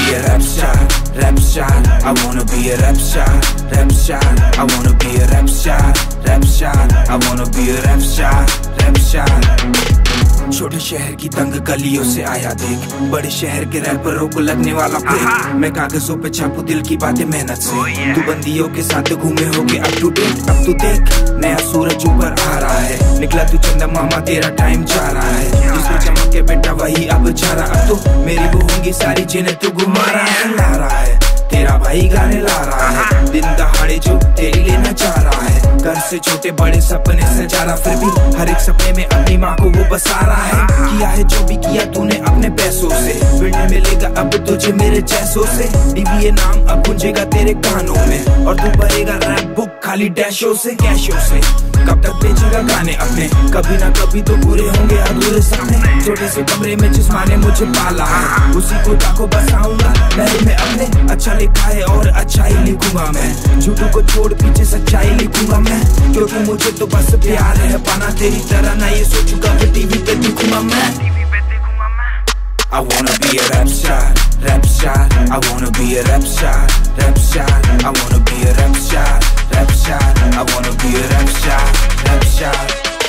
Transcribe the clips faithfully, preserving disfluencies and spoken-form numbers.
be a rap star, rap star. I wanna be a rap star, rap star. I wanna be a rap star, rap star. I wanna be a rap star, rap star. छोटे शहर की तंग गलियों से आया देख, बड़े शहर के रैपरों को लगने वाला ब्रेक। मैं कागजों पे छापू दिल की बातें मेहनत से, तू बंदियों के साथ घूमे होके अप टू डेट। अब तू देख नया सूरज ऊपर आ रहा है, निकला तू चंदा मामा तेरा टाइम जा रहा है। जिसको चमक के बेटा वही अब जा रहा, अब तो मेरी वो होंगी सारी जिन्हें तू घुमा रहा है, ला रहा है। तेरा भाई गाने ला रहा है, दिन दहाड़े जो तेरी लेना चाह रहा है। घर से छोटे बड़े सपने सजा रहा, फिर भी हर एक सपने में अपनी माँ को वो बसा रहा है। किया है जो भी किया तूने अपने पैसों से, मिलने मिलेगा अब तुझे मेरे जैसों से। डी वी ए नाम अब गूंजेगा तेरे कानों में, और तू भरेगा रैप बुक खाली डैशों से, कैशों से। कब तक बेचेगा गाने अपने, कभी ना कभी तो पूरे होंगे अधूरे सपने। छोटे से कमरे में जिस माँ ने मुझे पाला है, उसी को ताको बसाऊंगा महल में अपने। अच्छा लिखा है और अच्छा ही लिखूंगा मैं, झूठों को छोड़ पीछे सच्चाई लिखूंगा मैं। क्योंकि मुझे तो बस प्यार है पाना तेरी तरह, ना ये सोचूंगा कि टीवी पे दिखूंगा मैं। I wanna be a rap star, rap star. I wanna be a rap star, rap star. I wanna be a rap star, rap star. I wanna be a rap star, rap star.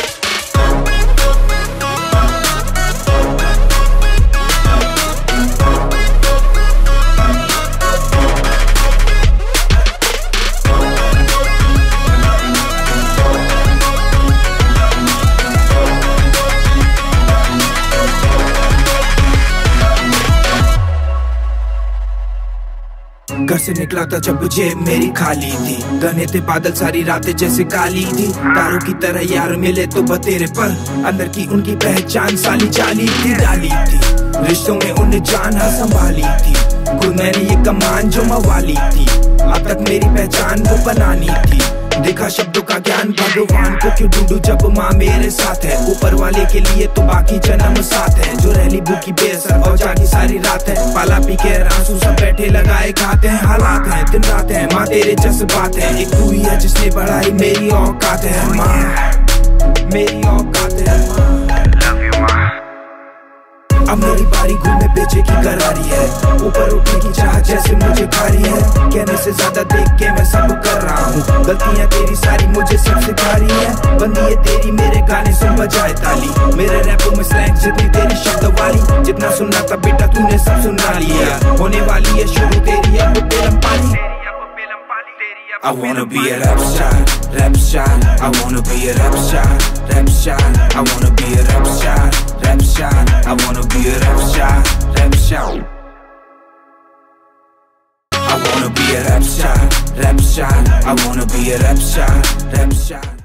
घर से निकला था जब जेब मेरी खाली थी, गने थे बादल सारी रातें जैसे काली थी। तारों की तरह यार मिले तो बतेरे पर, अंदर की उनकी पहचान साली चाली थी, डाली थी रिश्तों में उन्हें जान संभाली थी। खुद मैंने ये कमान जो मवाली थी, अब तक मेरी पहचान वो बनानी थी। देखा शब्दों का ज्ञान भगवान को क्यों ढूंढूं जब माँ मेरे साथ है। ऊपर वाले के लिए तो बाकी जन्म साथ है, जो रहली भूखी बेअसर और जागी सारी रात है। पाला पी के आंसू सब बैठे लगाए खाते हैं, हालात हैं दिन रात है माँ तेरे जज्बात है। एक तू ही है जिसने बढ़ाई मेरी औकात है माँ, मेरी औकात है माँ। अब मेरी बारी घूमे बेचे की करारी है, ऊपर उठने की चाह जैसे मुझे खारी है। कहने से ज्यादा देख के मैं सब कर रहा हूँ, गलतियाँ तेरी सारी मुझे सब सिखा रही है। बंदी है तेरी मेरे गाने सुन बजाए ताली, मेरे रैपों में स्लैंग जितनी तेरी शब्द वाली। जितना सुनना था बेटा तूने सब सुना लिया, होने वाली है शुरू तेरी अब बेलम पाली। I wanna be a rap star, rap star. I wanna be a rap star, rap star. I wanna be a rap star, rap star. I wanna be a rap star, rap star. I wanna be a rap star, rap star. I wanna be a rap star, rap star.